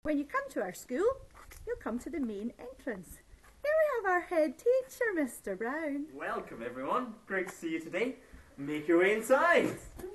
When you come to our school, you'll come to the main entrance. Here we have our head teacher, Mr. Brown. Welcome everyone, great to see you today. Make your way inside.